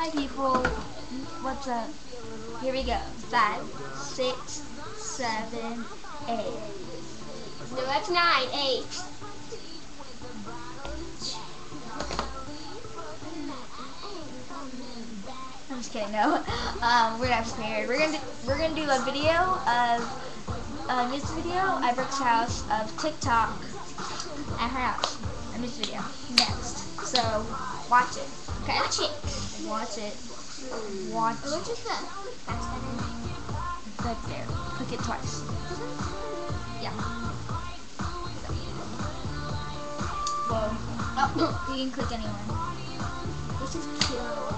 Hi people, what's up? Here we go. 5, 6, 7, 8. No, that's 9, 8. I'm just kidding. No, we're not prepared. We're gonna do a video of a music video at Brooke's house of TikTok at her house. A music video next. So watch it. Okay. Watch it. Watch it. Watch it. Which is the backside? Right there. Click it twice. Yeah. Whoa. Oh, you can click anyone. This is cute.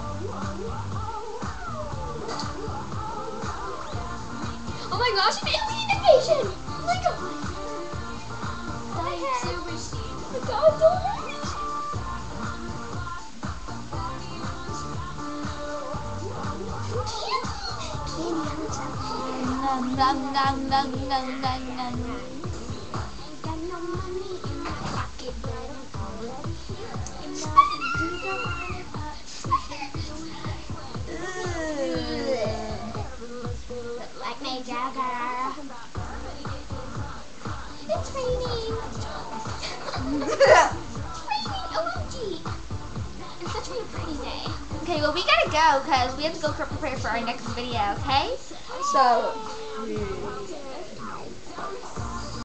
Oh my gosh, an alien invasion! Oh my god! That's super sweet. Oh my god, don't worry. Nom nom nom nom nom nom nom. Got no money in my pocket, but I'm look like my Jagger. It's raining. It's raining. OMG. It's such a pretty day. Okay, well we gotta go because we have to go prepare for our next video. Okay, so.